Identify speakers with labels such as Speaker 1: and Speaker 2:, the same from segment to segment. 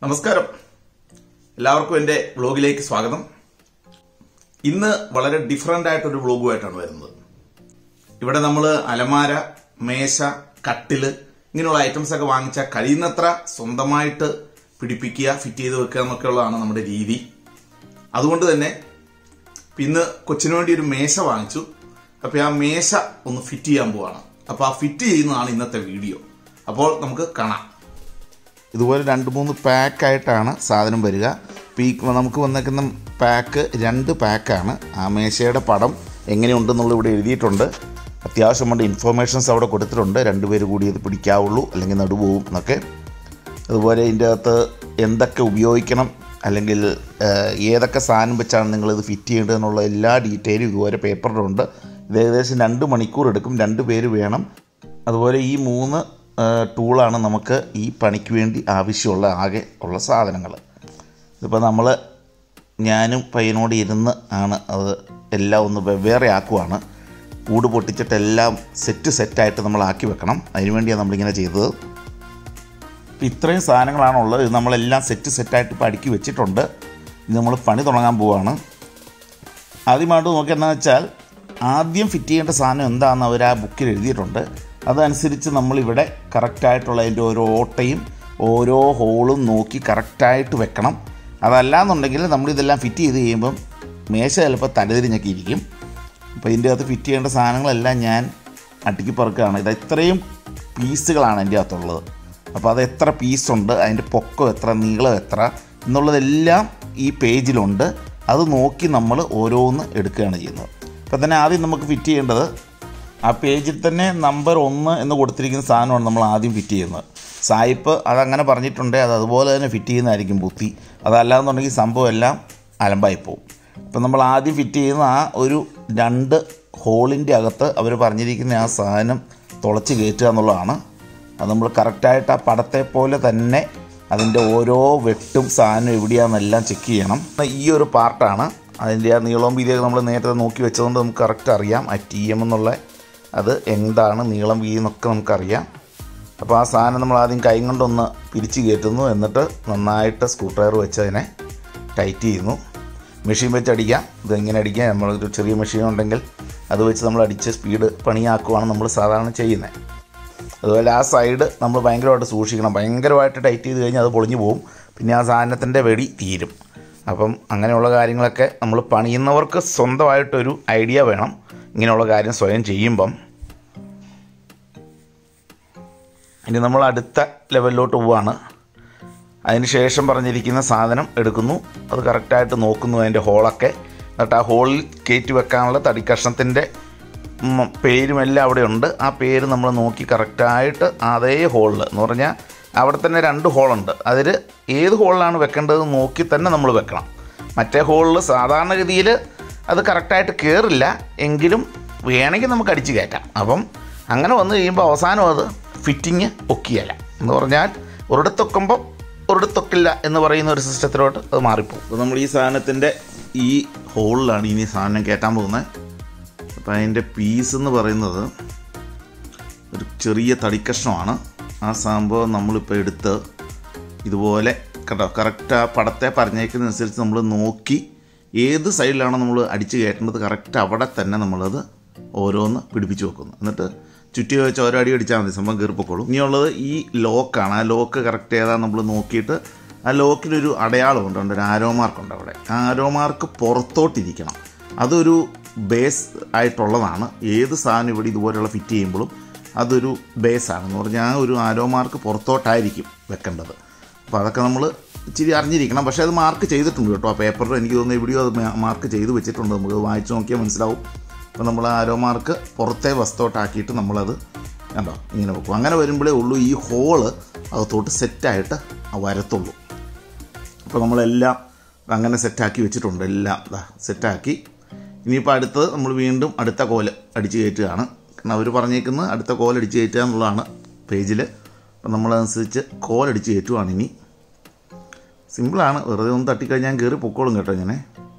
Speaker 1: നമസ്കാരം, എല്ലാവർക്കും എൻ്റെ വ്ലോഗിലേക്ക് സ്വാഗതം. ഇന്ന് വളരെ ഡിഫറൻ്റ് ആയിട്ടൊരു വ്ലോഗുമായിട്ടാണ് വരുന്നത്. ഇവിടെ നമ്മൾ അലമാര, മേശ, കട്ടില് ഇങ്ങനെയുള്ള ഐറ്റംസ് ഒക്കെ വാങ്ങിച്ചാൽ കഴിയുന്നത്ര സ്വന്തമായിട്ട് പിടിപ്പിക്കുക, ഫിറ്റ് ചെയ്ത് വെക്കുക എന്നൊക്കെയുള്ളതാണ് നമ്മുടെ രീതി. അതുകൊണ്ട് തന്നെ ഇന്ന് കൊച്ചിന് വേണ്ടി ഒരു മേശ വാങ്ങിച്ചു. അപ്പോൾ ആ മേശ ഒന്ന് ഫിറ്റ് ചെയ്യാൻ പോവാണ്. അപ്പോൾ ആ ഫിറ്റ് ചെയ്യുന്നതാണ് ഇന്നത്തെ വീഡിയോ. അപ്പോൾ നമുക്ക് കാണാം. ഇതുപോലെ 2-3 പാക്കായിട്ടാണ് സാധനം വരിക. നമുക്ക് വന്നേക്കുന്ന പാക്ക് 2 പാക്കാണ്. ആ മേശയുടെ പടം എങ്ങനെയുണ്ടെന്നുള്ളത് ഇവിടെ എഴുതിയിട്ടുണ്ട്. അത്യാവശ്യം വേണ്ട ഇൻഫോർമേഷൻസ് അവിടെ കൊടുത്തിട്ടുണ്ട്. 2 പേര് കൂടി ഇത് പിടിക്കാവുള്ളൂ, അല്ലെങ്കിൽ നടുപോവും എന്നൊക്കെ. അതുപോലെ ഇതിൻ്റെ അകത്ത് എന്തൊക്കെ ഉപയോഗിക്കണം, അല്ലെങ്കിൽ ഏതൊക്കെ സാധനം വെച്ചാണ് നിങ്ങളിത് ഫിറ്റ് ചെയ്യേണ്ടതെന്നുള്ള എല്ലാ ഡീറ്റെയിലും ഇതുപോലെ പേപ്പറിലുണ്ട്. ഇത് ഏകദേശം 2 മണിക്കൂർ എടുക്കും, 2 പേര് വേണം. അതുപോലെ ഈ 3 ടൂളാണ് നമുക്ക് ഈ പണിക്ക് വേണ്ടി ആവശ്യമുള്ള ആകെ ഉള്ള സാധനങ്ങൾ. ഇതിപ്പോൾ ഞാനും പയ്യനോട് ഇരുന്ന് ആണ് അത് എല്ലാം ഒന്ന് വെവ്വേറെ ആക്കുവാണ്. കൂട് പൊട്ടിച്ചിട്ട് എല്ലാം സെറ്റായിട്ട് നമ്മൾ ആക്കി വെക്കണം. അതിനുവേണ്ടിയാണ് നമ്മളിങ്ങനെ ചെയ്തത്. ഇപ്പം ഇത്രയും സാധനങ്ങളാണുള്ളത്. ഇത് നമ്മളെല്ലാം സെറ്റായിട്ട് ഇപ്പോൾ അടുക്കി വെച്ചിട്ടുണ്ട്. ഇത് നമ്മൾ പണി തുടങ്ങാൻ പോവുകയാണ്. ആദ്യമായിട്ട് നോക്കി എന്താണെന്ന് വെച്ചാൽ, ആദ്യം ഫിറ്റ് ചെയ്യേണ്ട സാധനം എന്താണെന്ന് അവർ ആ ബുക്കിൽ എഴുതിയിട്ടുണ്ട്. അതനുസരിച്ച് നമ്മളിവിടെ കറക്റ്റായിട്ടുള്ള അതിൻ്റെ ഓരോ ഓട്ടയും ഓരോ ഹോളും നോക്കി കറക്റ്റായിട്ട് വെക്കണം. അതല്ലാന്നുണ്ടെങ്കിൽ നമ്മളിതെല്ലാം ഫിറ്റ് ചെയ്ത് കഴിയുമ്പം മേശ ചിലപ്പോൾ തലതിരിഞ്ഞൊക്കെ ഇരിക്കും. അപ്പോൾ ഇതിൻ്റെ അകത്ത് ഫിറ്റ് ചെയ്യേണ്ട സാധനങ്ങളെല്ലാം ഞാൻ അടുക്കി പറക്കുകയാണ്. ഇത് ഇത്രയും പീസുകളാണ് എൻ്റെ അകത്തുള്ളത്. അപ്പോൾ അത് എത്ര പീസുണ്ട്, അതിൻ്റെ പൊക്കം എത്ര, നീളം എത്ര എന്നുള്ളതെല്ലാം ഈ പേജിലുണ്ട്. അത് നോക്കി നമ്മൾ ഓരോന്ന് എടുക്കുകയാണ് ചെയ്യുന്നത്. അപ്പോൾ തന്നെ ആദ്യം നമുക്ക് ഫിറ്റ് ചെയ്യേണ്ടത്, ആ പേജിൽ തന്നെ നമ്പർ 1 എന്ന് കൊടുത്തിരിക്കുന്ന സാധനമാണ് നമ്മൾ ആദ്യം ഫിറ്റ് ചെയ്യുന്നത്. സായിപ്പ് അതങ്ങനെ പറഞ്ഞിട്ടുണ്ട്. അത് അതുപോലെ തന്നെ ഫിറ്റ് ചെയ്യുന്നതായിരിക്കും ബുദ്ധി. അതല്ലാന്നുണ്ടെങ്കിൽ സംഭവം എല്ലാം അലമ്പായി പോകും. അപ്പം നമ്മൾ ആദ്യം ഫിറ്റ് ചെയ്യുന്ന ആ ഒരു 2 ഹോളിൻ്റെ അകത്ത് അവർ പറഞ്ഞിരിക്കുന്ന ആ സാധനം തുളച്ച് കയറ്റുക എന്നുള്ളതാണ്. അത് നമ്മൾ കറക്റ്റായിട്ട് ആ പടത്തെ പോലെ തന്നെ അതിൻ്റെ ഓരോ വെട്ടും സാധനം എവിടെയാണെന്നെല്ലാം ചെക്ക് ചെയ്യണം. ഈ ഒരു പാർട്ടാണ് അതിൻ്റെ ആ നീളവും വീതിയൊക്കെ നമ്മൾ നേരത്തെ നോക്കി വെച്ചതുകൊണ്ട് നമുക്ക് കറക്റ്റ് അറിയാം. ആ TM എന്നുള്ള അത് എന്താണ്, നീളം വീതി എന്നൊക്കെ നമുക്കറിയാം. അപ്പോൾ ആ സാധനം നമ്മൾ ആദ്യം കൈ കൊണ്ടൊന്ന് പിരിച്ച് കയറ്റുന്നു. എന്നിട്ട് നന്നായിട്ട് സ്ക്രൂ ഡ്രൈവർ വെച്ച് അതിനെ ടൈറ്റ് ചെയ്യുന്നു. മെഷീൻ വെച്ച് അടിക്കാം. ഇതെങ്ങനെ അടിക്കാം, നമ്മളൊരു ചെറിയ മെഷീൻ ഉണ്ടെങ്കിൽ അത് വെച്ച് നമ്മൾ അടിച്ച് സ്പീഡ് പണിയാക്കുവാണ് നമ്മൾ സാധാരണ ചെയ്യുന്നത്. അതുപോലെ ആ സൈഡ് നമ്മൾ ഭയങ്കരമായിട്ട് സൂക്ഷിക്കണം. ഭയങ്കരമായിട്ട് ടൈറ്റ് ചെയ്ത് കഴിഞ്ഞാൽ അത് പൊളിഞ്ഞു പോകും. പിന്നെ ആ സാധനത്തിൻ്റെ വെടി തീരും. അപ്പം അങ്ങനെയുള്ള കാര്യങ്ങളൊക്കെ നമ്മൾ പണിയുന്നവർക്ക് സ്വന്തമായിട്ടൊരു ഐഡിയ വേണം. ഇങ്ങനെയുള്ള കാര്യം സ്വയം ചെയ്യുമ്പം. ഇനി നമ്മൾ അടുത്ത ലെവലിലോട്ട് പോവുകയാണ്. അതിന് ശേഷം പറഞ്ഞിരിക്കുന്ന സാധനം എടുക്കുന്നു. അത് കറക്റ്റായിട്ട് നോക്കുന്നു, അതിൻ്റെ ഹോളൊക്കെ. എന്നിട്ട് ആ ഹോളിൽ കയറ്റി വെക്കാനുള്ള തടിക്കഷ്ണത്തിൻ്റെ പേരുമെല്ലാം അവിടെ ഉണ്ട്. ആ പേര് നമ്മൾ നോക്കി കറക്റ്റായിട്ട് അതേ ഹോളിൽ എന്ന് പറഞ്ഞാൽ അവിടെ തന്നെ 2 ഹോളുണ്ട്. അതിൽ ഏത് ഹോളിലാണ് വെക്കേണ്ടത് നോക്കി തന്നെ നമ്മൾ വെക്കണം. മറ്റേ ഹോളിൽ സാധാരണഗതിയിൽ അത് കറക്റ്റായിട്ട് കയറില്ല, എങ്കിലും വേണമെങ്കിൽ നമുക്ക് അടിച്ച് കയറ്റാം. അപ്പം അങ്ങനെ വന്നു കഴിയുമ്പോൾ അവസാനം അത് ഫിറ്റിങ് ഒക്കിയല്ല എന്ന് പറഞ്ഞാൽ ഒരിടത്തൊക്കുമ്പോൾ ഒരിടത്തൊക്കില്ല എന്ന് പറയുന്ന ഒരു സിസ്റ്റത്തിലോട്ട് അത് മാറിപ്പോകും. അപ്പോൾ നമ്മൾ ഈ സാധനത്തിൻ്റെ ഈ ഹോളിലാണ് ഇനി സാധനം കയറ്റാൻ പോകുന്നത്. അപ്പോൾ അതിൻ്റെ പീസ് എന്ന് പറയുന്നത് ഒരു ചെറിയ തടിക്കഷ്ണമാണ്. ആ സംഭവം നമ്മളിപ്പോൾ എടുത്ത് ഇതുപോലെ കേട്ടോ കറക്റ്റ് ആ പടത്തെ പറഞ്ഞേക്കുന്നതനുസരിച്ച് നമ്മൾ നോക്കി ഏത് സൈഡിലാണോ നമ്മൾ അടിച്ച് കയറ്റേണ്ടത് കറക്റ്റ് അവിടെ തന്നെ നമ്മളത് ഓരോന്ന് പിടിപ്പിച്ച് വെക്കുന്നു. എന്നിട്ട് ചുറ്റി വെച്ച് ഓരോ അടി അടിച്ചാൽ മതി, സംഭവം കയറിപ്പോക്കോളും. ഇനിയുള്ളത് ഈ ലോക്കാണ്. ആ ലോക്ക് കറക്റ്റ് ഏതാ നമ്മൾ നോക്കിയിട്ട് ആ ലോക്കിലൊരു അടയാളമുണ്ട്, ഒരു ആരോ മാർക്കുണ്ട് അവിടെ. ആ ആരോ മാർക്ക് പുറത്തോട്ടിരിക്കണം. അതൊരു ബേസ് ആയിട്ടുള്ളതാണ്. ഏത് സാധനം ഇവിടെ ഇതുപോലെയുള്ള ഫിറ്റ് ചെയ്യുമ്പോഴും അതൊരു ബേസാണെന്ന് പറഞ്ഞാൽ ആ ഒരു ആരോ മാർക്ക് പുറത്തോട്ടായിരിക്കും വെക്കേണ്ടത്. അപ്പോൾ അതൊക്കെ നമ്മൾ ഇച്ചിരി അറിഞ്ഞിരിക്കണം. പക്ഷേ അത് മാർക്ക് ചെയ്തിട്ടുണ്ട് കേട്ടോ. ആ പേപ്പറിൽ എനിക്ക് തോന്നുന്നു എവിടെയോ അത് മാർക്ക് ചെയ്ത് വെച്ചിട്ടുണ്ട്. നമുക്ക് വായിച്ച് നോക്കിയാൽ മനസ്സിലാവും. അപ്പോൾ നമ്മൾ ആരോ മാർക്ക് പുറത്തെ വസ്തുവോട്ടാക്കിയിട്ട് നമ്മളത് കണ്ടോ ഇങ്ങനെ വെക്കും. അങ്ങനെ വരുമ്പോഴേ ഉള്ളൂ ഈ ഹോള് അകത്തോട്ട് സെറ്റായിട്ട് വരത്തുള്ളൂ. അപ്പോൾ നമ്മളെല്ലാം അങ്ങനെ സെറ്റാക്കി വെച്ചിട്ടുണ്ട്. എല്ലാം സെറ്റാക്കി. ഇനിയിപ്പോൾ അടുത്തത് നമ്മൾ വീണ്ടും അടുത്ത കോല് അടിച്ച് കയറ്റുകയാണ്. കാരണം അവർ പറഞ്ഞേക്കുന്നത് അടുത്ത കോലടിച്ച് കയറ്റുക എന്നുള്ളതാണ് പേജിൽ. അപ്പം നമ്മളതനുസരിച്ച് കോലടിച്ച് കയറ്റുവാണ്. ഇനി സിമ്പിളാണ്, വെറുതെ ഒന്ന് തട്ടിക്കഴിഞ്ഞാൽ കയറി പൊക്കോളും കേട്ടോ. ഇങ്ങനെ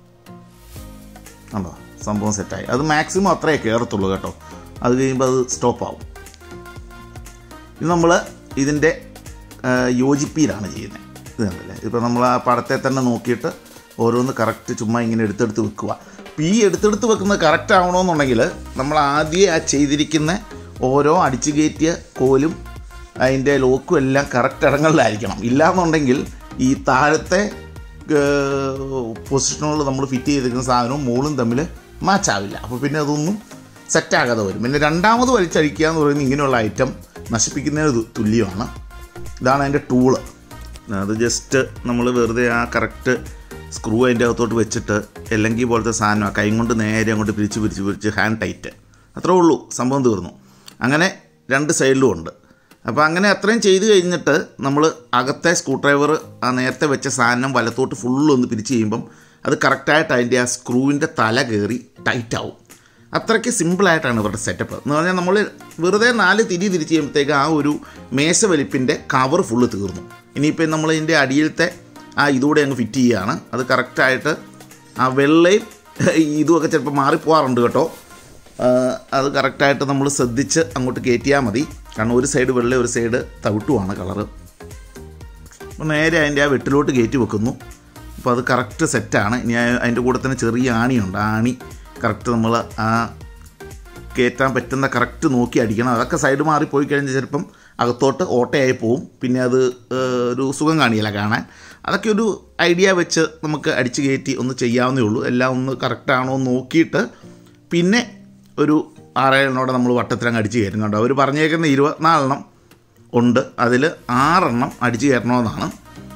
Speaker 1: കണ്ടോ സംഭവം സെറ്റായി. അത് മാക്സിമം അത്രയേ കയറത്തുള്ളൂ കേട്ടോ. അത് കഴിയുമ്പോൾ അത് സ്റ്റോപ്പാവും. ഇത് നമ്മൾ ഇതിൻ്റെ യോജിപ്പിയിലാണ് ചെയ്യുന്നത്. ഇത് കണ്ടില്ലേ, ഇപ്പോൾ നമ്മൾ ആ പടത്തെ തന്നെ നോക്കിയിട്ട് ഓരോന്ന് കറക്റ്റ് ചുമ്മാ ഇങ്ങനെ എടുത്തെടുത്ത് വെക്കുക. അപ്പോൾ ഈ എടുത്തെടുത്ത് വെക്കുന്നത് കറക്റ്റ് ആവണമെന്നുണ്ടെങ്കിൽ നമ്മൾ ആദ്യം ആ ചെയ്തിരിക്കുന്ന ഓരോ അടിച്ചു കയറ്റിയ കോലും അതിൻ്റെ ലോക്കും എല്ലാം കറക്റ്റ് ഇടങ്ങളിലായിരിക്കണം. ഇല്ലയെന്നുണ്ടെങ്കിൽ ഈ താഴത്തെ പൊസിഷനുകൾ നമ്മൾ ഫിറ്റ് ചെയ്തിരിക്കുന്ന സാധനവും മോളും തമ്മിൽ മാച്ചാവില്ല. അപ്പോൾ പിന്നെ അതൊന്നും സെറ്റാകാതെ വരും. പിന്നെ രണ്ടാമത് വലിച്ചഴിക്കുക എന്ന് പറയുന്നത് ഇങ്ങനെയുള്ള ഐറ്റം നശിപ്പിക്കുന്നതിന് തുല്യമാണ്. ഇതാണ് അതിൻ്റെ ടൂള്. അത് ജസ്റ്റ് നമ്മൾ വെറുതെ ആ കറക്റ്റ് സ്ക്രൂ അതിൻ്റെ അകത്തോട്ട് വെച്ചിട്ട് എല്ലെങ്കിൽ പോലത്തെ സാധനം കൈ കൊണ്ട് നേരെ അങ്ങോട്ട് പിരിച്ച് ഹാൻഡ് ടൈറ്റ്, അത്രേ ഉള്ളൂ, സംഭവം തീർന്നു. അങ്ങനെ രണ്ട് സൈഡിലും ഉണ്ട്. അപ്പോൾ അങ്ങനെ അത്രയും ചെയ്ത് കഴിഞ്ഞിട്ട് നമ്മൾ അകത്തെ സ്ക്രൂ ഡ്രൈവർ ആ നേരത്തെ വെച്ച സാധനം വലത്തോട്ട് ഫുള്ളൊന്ന് പിരിച്ച് ചെയ്യുമ്പം അത് കറക്റ്റായിട്ട് അതിൻ്റെ ആ സ്ക്രൂവിൻ്റെ തല കയറി ടൈറ്റാവും. അത്രയ്ക്ക് സിമ്പിളായിട്ടാണ് ഇവരുടെ സെറ്റപ്പ് എന്ന് പറഞ്ഞാൽ. നമ്മൾ വെറുതെ 4 തിരി തിരിച്ച് ചെയ്യുമ്പോഴത്തേക്ക് ആ ഒരു മേശ വലിപ്പിൻ്റെ കവർ ഫുള്ള് തീർന്നു. ഇനിയിപ്പോൾ നമ്മൾ ഇതിൻ്റെ അടിയിലത്തെ ആ ഇതുകൂടെ അങ്ങ് ഫിറ്റ് ചെയ്യുകയാണ്. അത് കറക്റ്റായിട്ട് ആ വെള്ളയും ഇതുമൊക്കെ ചിലപ്പോൾ മാറിപ്പോകാറുണ്ട് കേട്ടോ. അത് കറക്റ്റായിട്ട് നമ്മൾ ശ്രദ്ധിച്ച് അങ്ങോട്ട് കയറ്റിയാൽ മതി. കാരണം ഒരു സൈഡ് വെള്ള ഒരു സൈഡ് തവിട്ടുമാണ് കളറ്. അപ്പോൾ നേരെ അതിൻ്റെ ആ വെട്ടിലോട്ട് കയറ്റി വെക്കുന്നു. അപ്പോൾ അത് കറക്റ്റ് സെറ്റാണ്. ഇനി അതിൻ്റെ കൂടെ തന്നെ ചെറിയ ആണിയുണ്ട്. ആണി കറക്റ്റ് നമ്മൾ ആ കയറ്റാൻ പറ്റുന്ന കറക്റ്റ് നോക്കി അടിക്കണം. അതൊക്കെ സൈഡ് മാറിപ്പോയി കഴിഞ്ഞാൽ ചിലപ്പം അകത്തോട്ട് ഓട്ടയായി പോവും. പിന്നെ അത് ഒരു സുഖം കാണിയില്ല കാണാൻ. അതൊക്കെ ഒരു ഐഡിയ വെച്ച് നമുക്ക് അടിച്ച് കയറ്റി ഒന്ന് ചെയ്യാവുന്നേ ഉള്ളൂ. എല്ലാം ഒന്ന് കറക്റ്റാണോ എന്ന് നോക്കിയിട്ട് പിന്നെ ഒരു 6-7 നമ്മൾ വട്ടത്തിലങ്ങ് അടിച്ച് കയറ്റുന്നുണ്ട്. അവർ പറഞ്ഞേക്കുന്ന 24 ഉണ്ട്, അതിൽ 6 അടിച്ച് കയറ്റണമെന്നാണ്.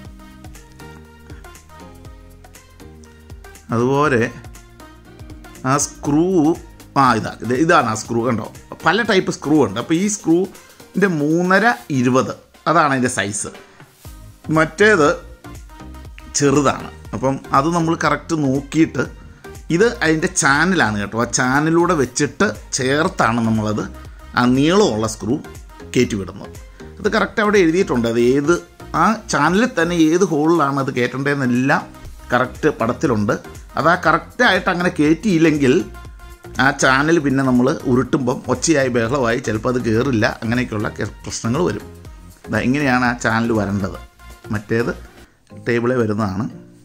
Speaker 1: അതുപോലെ ആ സ്ക്രൂ ഇതാണ് ആ സ്ക്രൂ കണ്ടോ. പല ടൈപ്പ് സ്ക്രൂ ഉണ്ട്. അപ്പോൾ ഈ സ്ക്രൂവിൻ്റെ 3.5 20 അതാണ് അതിൻ്റെ സൈസ്. മറ്റേത് ചെറുതാണ്. അപ്പം അത് നമ്മൾ കറക്റ്റ് നോക്കിയിട്ട് ഇത് അതിൻ്റെ ചാനലാണ് കേട്ടോ. ആ ചാനലിലൂടെ വെച്ചിട്ട് ചേർത്താണ് നമ്മളത് ആ നീളമുള്ള സ്ക്രൂ കയറ്റി വിടുന്നത്. അത് കറക്റ്റ് അവിടെ എഴുതിയിട്ടുണ്ട്. അത് ഏത് ആ ചാനലിൽ തന്നെ ഏത് ഹോളിലാണ് അത് കയറ്റേണ്ടതെന്നെല്ലാം കറക്റ്റ് പടത്തിലുണ്ട്. അത് ആ കറക്റ്റായിട്ട് അങ്ങനെ കയറ്റിയില്ലെങ്കിൽ ആ ചാനൽ പിന്നെ നമ്മൾ ഉരുട്ടുമ്പം ഒച്ചയായി ബഹളമായി ചിലപ്പോൾ അത് കയറില്ല. അങ്ങനെയൊക്കെയുള്ള പ്രശ്നങ്ങൾ വരും. ഇങ്ങനെയാണ് ആ ചാനൽ വരേണ്ടത്. മറ്റേത് ടേബിളിൽ വരുന്നതാണ്.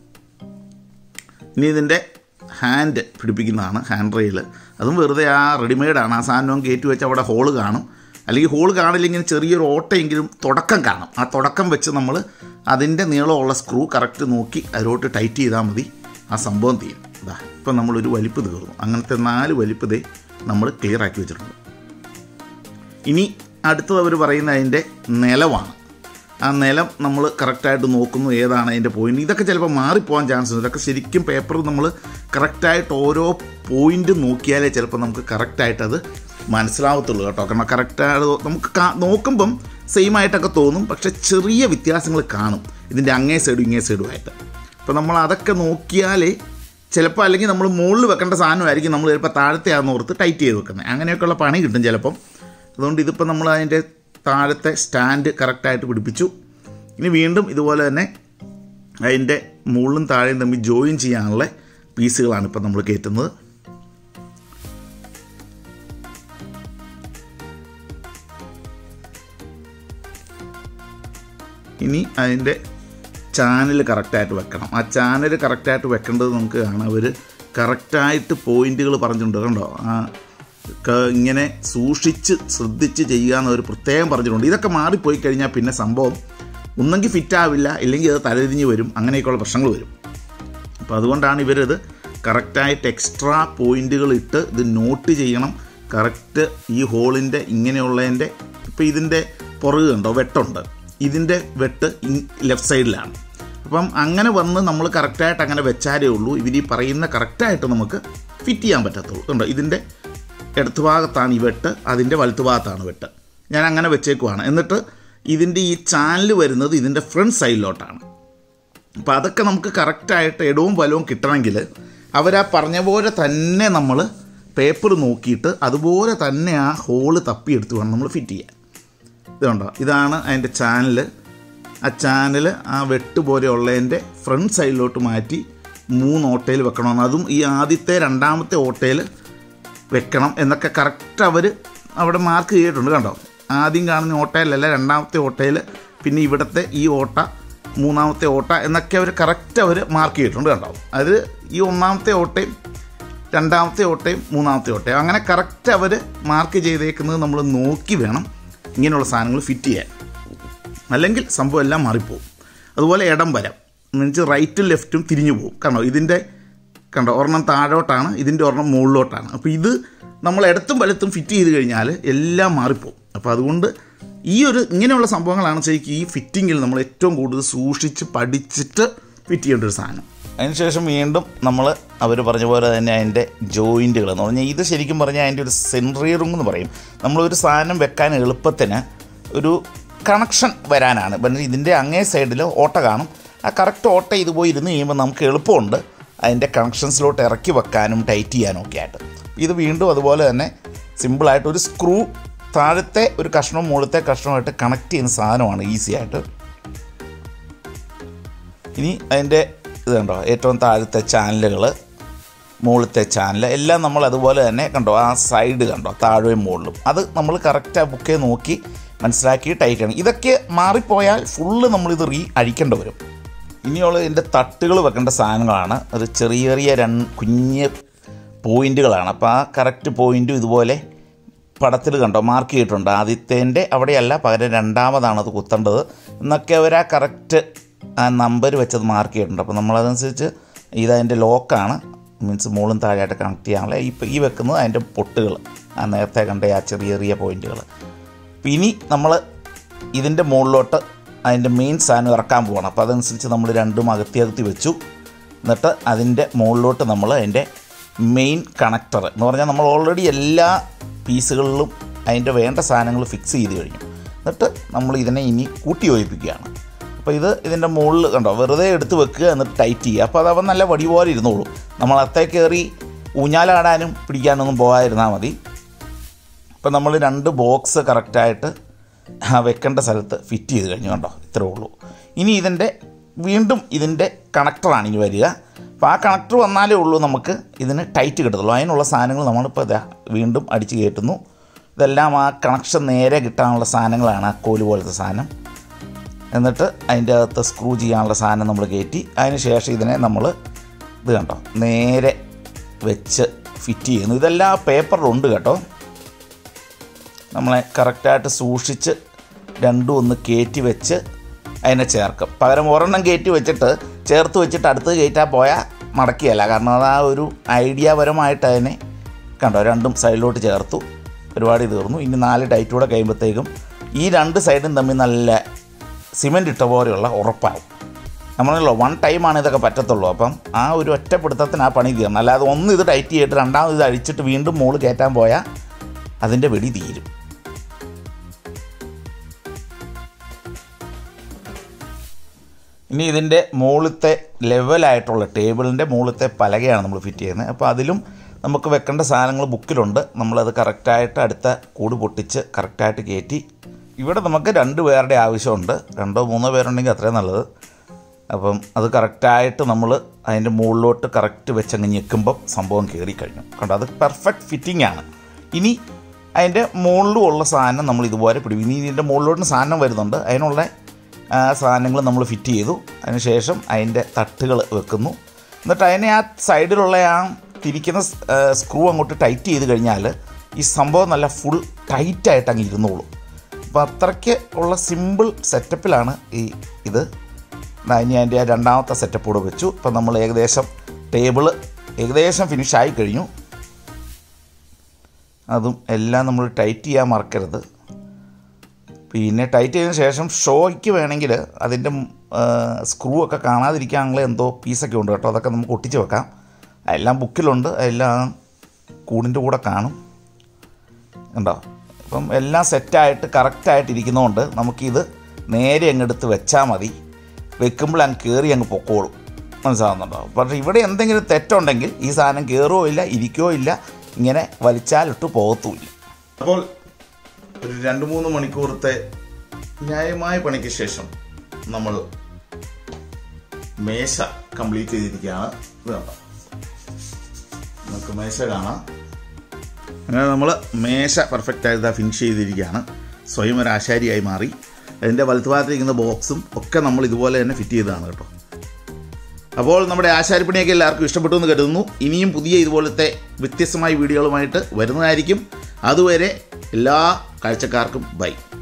Speaker 1: ഇനി ഇതിൻ്റെ ഹാൻഡ് പിടിപ്പിക്കുന്നതാണ്, ഹാൻഡ് റെയിൽ. അതും വെറുതെ ആ റെഡിമെയ്ഡാണ്. ആ സാധനം കയറ്റി വെച്ച് അവിടെ ഹോള് കാണും. അല്ലെങ്കിൽ ഹോള് കാണില്ലെങ്കിൽ ചെറിയൊരു ഓട്ടയെങ്കിലും തുടക്കം കാണും. ആ തുടക്കം വെച്ച് നമ്മൾ അതിൻ്റെ നീളമുള്ള സ്ക്രൂ കറക്റ്റ് നോക്കി അതിലോട്ട് ടൈറ്റ് ചെയ്താൽ മതി. ആ സംഭവം തീരും. ഇപ്പം നമ്മളൊരു വലിപ്പ് തീർന്നു. അങ്ങനത്തെ 4 വലിപ്പ് നമ്മൾ ക്ലിയർ ആക്കി വെച്ചിട്ടുണ്ട്. ഇനി അടുത്തത് അവർ പറയുന്ന അതിൻ്റെ നിലവാണ്. ആ നിലം നമ്മൾ കറക്റ്റായിട്ട് നോക്കുന്നു, ഏതാണ് അതിൻ്റെ പോയിൻ്റ്. ഇതൊക്കെ ചിലപ്പോൾ മാറിപ്പോകാൻ ചാൻസ് ഉണ്ട്. ഇതൊക്കെ ശരിക്കും പേപ്പർ നമ്മൾ കറക്റ്റായിട്ട് ഓരോ പോയിൻ്റ് നോക്കിയാലേ ചിലപ്പോൾ നമുക്ക് കറക്റ്റായിട്ടത് മനസ്സിലാവത്തുള്ളൂ കേട്ടോ. കാരണം കറക്റ്റായിട്ട് നമുക്ക് നോക്കുമ്പം സെയിം ആയിട്ടൊക്കെ തോന്നും, പക്ഷെ ചെറിയ വ്യത്യാസങ്ങൾ കാണും ഇതിൻ്റെ അങ്ങേ സൈഡും ഇങ്ങേ സൈഡുമായിട്ട്. അപ്പോൾ നമ്മൾ അതൊക്കെ നോക്കിയാലേ ചിലപ്പോൾ, അല്ലെങ്കിൽ നമ്മൾ മുകളിൽ വെക്കേണ്ട സാധനമായിരിക്കും നമ്മൾ ചിലപ്പോൾ താഴത്തെയാണെന്ന് ഓർത്ത് ടൈറ്റ് ചെയ്ത് വെക്കുന്നത്. അങ്ങനെയൊക്കെയുള്ള പണി കിട്ടും ചിലപ്പം. അതുകൊണ്ട് ഇതിപ്പോൾ നമ്മൾ അതിൻ്റെ താഴത്തെ സ്റ്റാൻഡ് കറക്റ്റായിട്ട് പിടിപ്പിച്ചു. ഇനി വീണ്ടും ഇതുപോലെ തന്നെ അതിൻ്റെ മുകളിലും താഴെയും തമ്മിൽ ജോയിൻ ചെയ്യാനുള്ള പീസുകളാണ് ഇപ്പം നമ്മൾ കയറ്റുന്നത്. ഇനി അതിൻ്റെ ചാനൽ കറക്റ്റായിട്ട് വെക്കണം. ആ ചാനൽ കറക്റ്റായിട്ട് വെക്കേണ്ടത് നമുക്ക് കാണാം. അവർ കറക്റ്റായിട്ട് പോയിൻറ്റുകൾ പറഞ്ഞിട്ടുണ്ട് കണ്ടോ. ഇങ്ങനെ സൂക്ഷിച്ച് ശ്രദ്ധിച്ച് ചെയ്യുക എന്നൊരു പ്രത്യേകം പറഞ്ഞിട്ടുണ്ട്. ഇതൊക്കെ മാറിപ്പോയി കഴിഞ്ഞാൽ പിന്നെ സംഭവം ഒന്നെങ്കിൽ ഫിറ്റാവില്ല, ഇല്ലെങ്കിൽ അത് തലതിരിഞ്ഞ് വരും. അങ്ങനെയൊക്കെയുള്ള പ്രശ്നങ്ങൾ വരും. അപ്പോൾ അതുകൊണ്ടാണ് ഇവരത് കറക്റ്റായിട്ട് എക്സ്ട്രാ പോയിൻറ്റുകൾ ഇട്ട് ഇത് നോട്ട് ചെയ്യണം. കറക്റ്റ് ഈ ഹോളിൻ്റെ ഇങ്ങനെയുള്ളതിൻ്റെ ഇപ്പോൾ ഇതിൻ്റെ പുറകെ കണ്ടോ വെട്ടുണ്ട്. ഇതിൻ്റെ വെട്ട് ലെഫ്റ്റ് സൈഡിലാണ്. അപ്പം അങ്ങനെ വന്ന് നമ്മൾ കറക്റ്റായിട്ട് അങ്ങനെ വെച്ചാലേ ഉള്ളൂ ഇവർ ഈ പറയുന്ന കറക്റ്റായിട്ട് നമുക്ക് ഫിറ്റ് ചെയ്യാൻ പറ്റത്തുള്ളൂ. കണ്ടോ ഇതിൻ്റെ ഇടത്ത് ഭാഗത്താണ് ഈ വെട്ട്, അതിൻ്റെ വലത്ത് ഭാഗത്താണ് വെട്ട്. ഞാൻ അങ്ങനെ വെച്ചേക്കുവാണ്. എന്നിട്ട് ഇതിൻ്റെ ഈ ചാനൽ വരുന്നത് ഇതിൻ്റെ ഫ്രണ്ട് സൈഡിലോട്ടാണ്. അപ്പോൾ അതൊക്കെ നമുക്ക് കറക്റ്റായിട്ട് ഇടവും വലവും കിട്ടണമെങ്കിൽ അവരാ പറഞ്ഞ പോലെ തന്നെ നമ്മൾ പേപ്പർ നോക്കിയിട്ട് അതുപോലെ തന്നെ ആ ഹോള് തപ്പിയെടുത്ത് വേണം നമ്മൾ ഫിറ്റ് ചെയ്യാൻ. ഇതുണ്ടോ, ഇതാണ് അതിൻ്റെ ചാനൽ. ആ ചാനൽ ആ വെട്ട് പോലെയുള്ളതിൻ്റെ ഫ്രണ്ട് സൈഡിലോട്ട് മാറ്റി 3 ഓട്ടയിൽ വെക്കണമെന്ന്, അതും ഈ ആദ്യത്തെ 2ാമത്തെ ഓട്ടയിൽ വെക്കണം എന്നൊക്കെ കറക്റ്റ് അവർ അവിടെ മാർക്ക് ചെയ്തിട്ടുണ്ട്. കണ്ടോ, ആദ്യം കാണുന്ന ഓട്ടയിലല്ല 2ാമത്തെ ഓട്ടയിൽ, പിന്നെ ഇവിടുത്തെ ഈ ഓട്ട മൂന്നാമത്തെ ഓട്ട എന്നൊക്കെ അവർ കറക്റ്റ് അവർ മാർക്ക് ചെയ്തിട്ടുണ്ട് കണ്ടോ. അത് ഈ ഒന്നാമത്തെ ഓട്ടയും രണ്ടാമത്തെ ഓട്ടയും മൂന്നാമത്തെ ഓട്ടയും അങ്ങനെ കറക്റ്റ് അവർ മാർക്ക് ചെയ്തേക്കുന്നത് നമ്മൾ നോക്കി വേണം ഇങ്ങനെയുള്ള സാധനങ്ങൾ ഫിറ്റ് ചെയ്യാൻ, അല്ലെങ്കിൽ സംഭവം എല്ലാം മാറിപ്പോവും. അതുപോലെ ഇടം വരം എന്നുവെച്ചാൽ റൈറ്റും ലെഫ്റ്റും തിരിഞ്ഞു പോകും. കണ്ടോ ഇതിൻ്റെ കണ്ടോ ഒരെണ്ണം താഴോട്ടാണ്, ഇതിൻ്റെ ഒരെണ്ണം മുകളിലോട്ടാണ്. അപ്പോൾ ഇത് നമ്മൾ ഇടത്തും വലത്തും ഫിറ്റ് ചെയ്ത് കഴിഞ്ഞാൽ എല്ലാം മാറിപ്പോവും. അപ്പോൾ അതുകൊണ്ട് ഇങ്ങനെയുള്ള സംഭവങ്ങളാണ് ശരിക്കും ഈ ഫിറ്റിങ്ങിൽ നമ്മൾ ഏറ്റവും കൂടുതൽ സൂക്ഷിച്ച് പഠിച്ചിട്ട് ഫിറ്റ് ചെയ്യേണ്ട ഒരു സാധനം. അതിനുശേഷം വീണ്ടും നമ്മൾ അവർ പറഞ്ഞ പോലെ തന്നെ അതിൻ്റെ ജോയിൻറ്റുകൾ എന്ന് പറഞ്ഞാൽ ഇത് ശരിക്കും പറഞ്ഞാൽ അതിൻ്റെ ഒരു സെൻട്രിയറിംഗ് എന്ന് പറയും. നമ്മളൊരു സാധനം വെക്കാൻ എളുപ്പത്തിന് ഒരു കണക്ഷൻ വരാനാണ്. ഇതിൻ്റെ അങ്ങേ സൈഡിൽ ഓട്ട കാണും, ആ കറക്റ്റ് ഓട്ട ഇത് പോയി ഇരുന്ന് കഴിയുമ്പോൾ നമുക്ക് എളുപ്പമുണ്ട് അതിൻ്റെ കണക്ഷൻസിലോട്ട് ഇറക്കി വെക്കാനും ടൈറ്റ് ചെയ്യാനും ഒക്കെ ആയിട്ട്. ഇത് വീണ്ടും അതുപോലെ തന്നെ സിമ്പിളായിട്ട് ഒരു സ്ക്രൂ താഴത്തെ ഒരു കഷ്ണവും മുകളിലത്തെ കഷ്ണവുമായിട്ട് കണക്ട് ചെയ്യുന്ന സാധനമാണ് ഈസി ആയിട്ട്. ഇനി അതിൻ്റെ ഇത് കണ്ടോ ഏറ്റവും താഴത്തെ ചാനലുകൾ, മുകളിലത്തെ ചാനൽ എല്ലാം നമ്മൾ അതുപോലെ തന്നെ കണ്ടോ ആ സൈഡ് കണ്ടോ താഴെയും മുകളിലും അത് നമ്മൾ കറക്റ്റ് ആ ബുക്കേ നോക്കി മനസ്സിലാക്കി ടൈറ്റ് ചെയ്യണം. ഇതൊക്കെ മാറിപ്പോയാൽ ഫുള്ള് നമ്മളിത് അഴിക്കേണ്ടി വരും. ഇനിയുള്ള ഇതിൻ്റെ തട്ടുകൾ വെക്കേണ്ട സാധനങ്ങളാണ്. അത് ചെറിയ ചെറിയ കുഞ്ഞ് പോയിൻറ്റുകളാണ്. അപ്പോൾ ആ കറക്റ്റ് പോയിൻറ്റും ഇതുപോലെ പടത്തിൽ കണ്ടോ മാർക്ക് ചെയ്തിട്ടുണ്ട്. ആദ്യത്തേൻ്റെ അവിടെയല്ല, പകരം രണ്ടാമതാണ് അത് കുത്തേണ്ടത് എന്നൊക്കെ അവർ ആ കറക്റ്റ് ആ നമ്പർ വെച്ചത് മാർക്ക് ചെയ്തിട്ടുണ്ട്. അപ്പോൾ നമ്മളതനുസരിച്ച് ഇതതിൻ്റെ ലോക്കാണ്, മീൻസ് മുകളും താഴെയായിട്ട് കണക്ട് ചെയ്യാനുള്ള ഈ വെക്കുന്നത് അതിൻ്റെ പൊട്ടുകൾ, ആ നേരത്തെ കണ്ട ആ ചെറിയ ചെറിയ പോയിൻറ്റുകൾ. ഇനി നമ്മൾ ഇതിൻ്റെ മുകളിലോട്ട് അതിൻ്റെ മെയിൻ സാധനം ഇറക്കാൻ പോകണം. അപ്പോൾ അതനുസരിച്ച് നമ്മൾ രണ്ടും അകത്തി വെച്ചു. എന്നിട്ട് അതിൻ്റെ മുകളിലോട്ട് നമ്മൾ അതിൻ്റെ മെയിൻ കണക്ടർ എന്ന് പറഞ്ഞാൽ നമ്മൾ ഓൾറെഡി എല്ലാ പീസുകളിലും അതിൻ്റെ വേണ്ട സാധനങ്ങൾ ഫിക്സ് ചെയ്ത് കഴിഞ്ഞു. എന്നിട്ട് നമ്മൾ ഇതിനെ ഇനി കൂട്ടി യോജിപ്പിക്കുകയാണ്. അപ്പോൾ ഇതിൻ്റെ മുകളിൽ കണ്ടോ വെറുതെ എടുത്ത് വെക്കുക, എന്നിട്ട് ടൈറ്റ് ചെയ്യുക. അപ്പോൾ അതവൻ നല്ല വടി പോലെ ഇരുന്നോളൂ. നമ്മൾ അത്തേ കയറി ഊഞ്ഞാലാടാനും പിടിക്കാനൊന്നും പോകാതിരുന്നാൽ മതി. അപ്പോൾ നമ്മൾ 2 ബോക്സ് കറക്റ്റായിട്ട് വെക്കേണ്ട സ്ഥലത്ത് ഫിറ്റ് ചെയ്ത് കഴിഞ്ഞു. കണ്ടോ ഇത്രേ ഉള്ളൂ. ഇനി വീണ്ടും ഇതിൻ്റെ കണക്ടറാണ് ഇനി വരിക. അപ്പോൾ ആ കണക്ടർ വന്നാലേ ഉള്ളൂ നമുക്ക് ഇതിന് ടൈറ്റ് കിട്ടത്തുള്ളൂ. അതിനുള്ള സാധനങ്ങൾ നമ്മളിപ്പോൾ വീണ്ടും അടിച്ച് കയറ്റുന്നു. ഇതെല്ലാം ആ കണക്ഷൻ നേരെ കിട്ടാനുള്ള സാധനങ്ങളാണ്, ആ കോല് പോലത്തെ സാധനം. എന്നിട്ട് അതിൻ്റെ അകത്ത് സ്ക്രൂ ചെയ്യാനുള്ള സാധനം നമ്മൾ കയറ്റി. അതിന് ശേഷം ഇതിനെ നമ്മൾ ഇത് കണ്ടോ നേരെ വെച്ച് ഫിറ്റ് ചെയ്യുന്നു. ഇതെല്ലാം പേപ്പറിലുണ്ട് കേട്ടോ. നമ്മളെ കറക്റ്റായിട്ട് സൂക്ഷിച്ച് രണ്ടും ഒന്ന് കയറ്റി വെച്ച് അതിനെ ചേർക്കും. പകരം ഒരെണ്ണം കയറ്റി വെച്ചിട്ട് ചേർത്ത് വെച്ചിട്ട് അടുത്ത് കയറ്റാൻ പോയാൽ മടക്കിയല്ല. കാരണം അത് ആ ഒരു ഐഡിയാപരമായിട്ട് അതിനെ കണ്ടോ രണ്ടും സൈഡിലോട്ട് ചേർത്തു, പരിപാടി തീർന്നു. ഇനി 4 ടൈറ്റ് കൂടെ കഴിയുമ്പോഴത്തേക്കും ഈ 2 സൈഡും തമ്മിൽ നല്ല സിമെൻ്റ് ഇട്ട പോലെയുള്ള ഉറപ്പാകും. നമ്മളല്ലോ 1 ടൈമാണ് ഇതൊക്കെ പറ്റത്തുള്ളൂ. അപ്പം ആ ഒരു ഒറ്റപ്പിടുത്തത്തിന് ആ പണി തീർന്നു. അല്ലാതെ ഒന്ന് ഇത് ടൈറ്റ് ചെയ്തിട്ട് രണ്ടാമത് ഇത് അഴിച്ചിട്ട് വീണ്ടും മുകളിൽ കയറ്റാൻ പോയാൽ അതിൻ്റെ വെടി തീരും. ഇനി ഇതിൻ്റെ മുകളിലത്തെ ലെവലായിട്ടുള്ള ടേബിളിൻ്റെ മുകളിലത്തെ പലകയാണ് നമ്മൾ ഫിറ്റ് ചെയ്യുന്നത്. അപ്പോൾ അതിലും നമുക്ക് വെക്കേണ്ട സാധനങ്ങൾ ബുക്കിലുണ്ട്. നമ്മളത് കറക്റ്റായിട്ട് അടുത്ത കൂട് പൊട്ടിച്ച് കറക്റ്റായിട്ട് കയറ്റി. ഇവിടെ നമുക്ക് 2 പേരുടെ ആവശ്യമുണ്ട്. 2-3 പേരുണ്ടെങ്കിൽ അത്രയും നല്ലത്. അപ്പം അത് കറക്റ്റായിട്ട് നമ്മൾ അതിൻ്റെ മുകളിലോട്ട് കറക്റ്റ് വെച്ചങ്ങ് ഞെക്കുമ്പം സംഭവം കയറിക്കഴിഞ്ഞു. കണ്ടോ അത് പെർഫെക്റ്റ് ഫിറ്റിംഗ് ആണ്. ഇനി അതിൻ്റെ മുകളിലും ഉള്ള സാധനം നമ്മൾ ഇതുപോലെ പിടിക്കും. ഇനി ഇതിൻ്റെ മുകളിലോട്ട് സാധനം വരുന്നുണ്ട്, അതിനുള്ള സാധനങ്ങൾ നമ്മൾ ഫിറ്റ് ചെയ്തു. അതിന് ശേഷം അതിൻ്റെ തട്ടുകൾ വെക്കുന്നു. എന്നിട്ട് അതിനെ ആ സൈഡിലുള്ള ആ തിരിക്കുന്ന സ്ക്രൂ അങ്ങോട്ട് ടൈറ്റ് ചെയ്ത് കഴിഞ്ഞാൽ ഈ സംഭവം നല്ല ഫുൾ ടൈറ്റായിട്ട് അങ്ങ് ഇരുന്നോളും. അപ്പോൾ അത്രയ്ക്ക് ഉള്ള സിമ്പിൾ സെറ്റപ്പിലാണ് ഇത്. ഇനി അതിൻ്റെ ആ രണ്ടാമത്തെ സെറ്റപ്പ് കൂടെ വെച്ചു. ഇപ്പം നമ്മൾ ടേബിള് ഏകദേശം ഫിനിഷായി കഴിഞ്ഞു. അതും എല്ലാം നമ്മൾ ടൈറ്റ് ചെയ്യാൻ മറക്കരുത്. പിന്നെ ടൈറ്റ് ചെയ്തതിന് ശേഷം ഷോയ്ക്ക് വേണമെങ്കിൽ അതിൻ്റെ സ്ക്രൂ ഒക്കെ കാണാതിരിക്കാനുള്ള എന്തോ പീസൊക്കെ ഉണ്ട് കേട്ടോ. അതൊക്കെ നമുക്ക് ഒട്ടിച്ച് വെക്കാം. എല്ലാം ബുക്കിലുണ്ട്, എല്ലാം കൂടിൻ്റെ കൂടെ കാണും. ഉണ്ടോ? അപ്പം എല്ലാം സെറ്റായിട്ട് കറക്റ്റായിട്ട് ഇരിക്കുന്നതുകൊണ്ട് നമുക്കിത് നേരെ അങ്ങെടുത്ത് വെച്ചാൽ മതി. വെക്കുമ്പോൾ അങ്ങ് കയറി അങ്ങ് പൊക്കോളും. മനസ്സിലാകുന്നുണ്ടോ? പക്ഷേ ഇവിടെ എന്തെങ്കിലും തെറ്റുണ്ടെങ്കിൽ ഈ സാധനം കയറുകയോ ഇല്ല, ഇരിക്കുകയോ ഇല്ല, ഇങ്ങനെ വലിച്ചാലിട്ട് പോകത്തുമില്ല. അപ്പോൾ ഒരു 2-3 മണിക്കൂറത്തെ ന്യായമായ പണിക്ക് ശേഷം നമ്മൾ മേശ കംപ്ലീറ്റ് ചെയ്തിരിക്കുകയാണ്. ഇത് കണ്ടോ, നമുക്ക് മേശ കാണാം. അങ്ങനെ നമ്മൾ മേശ പെർഫെക്റ്റായിട്ട് ഫിനിഷ് ചെയ്തിരിക്കുകയാണ്. സ്വയം ഒരു ആശാരിയായി മാറി. അതിൻ്റെ വലത്തുഭാഗത്തിരിക്കുന്ന ബോക്സും ഒക്കെ നമ്മൾ ഇതുപോലെ തന്നെ ഫിറ്റ് ചെയ്തതാണ് കേട്ടോ. അപ്പോൾ നമ്മുടെ ആശാരിപ്പണിയൊക്കെ എല്ലാവർക്കും ഇഷ്ടപ്പെട്ടു എന്ന് കരുതുന്നു. ഇനിയും പുതിയ ഇതുപോലത്തെ വ്യത്യസ്തമായ വീഡിയോകളുമായിട്ട് വരുന്നതായിരിക്കും. അതുവരെ എല്ലാ കാഴ്ചക്കാർക്കും ബൈ.